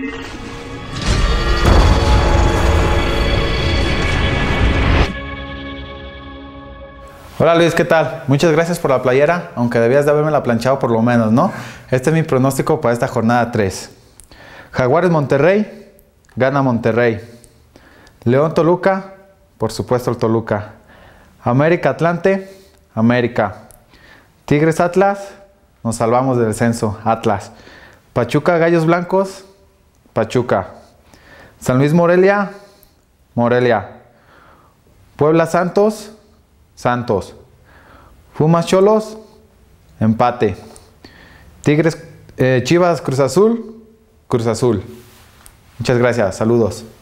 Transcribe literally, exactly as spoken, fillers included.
Hola Luis, ¿qué tal? Muchas gracias por la playera, aunque debías de haberme la planchado por lo menos, ¿no? Este es mi pronóstico para esta jornada tres. Jaguares Monterrey, gana Monterrey. León Toluca, por supuesto el Toluca. América Atlante, América. Tigres Atlas, nos salvamos del descenso, Atlas. Pachuca Gallos Blancos, Pachuca. San Luis Morelia, Morelia. Puebla Santos, Santos. Pumas Cholos, empate. Tigres, eh, Chivas Cruz Azul, Cruz Azul. Muchas gracias, saludos.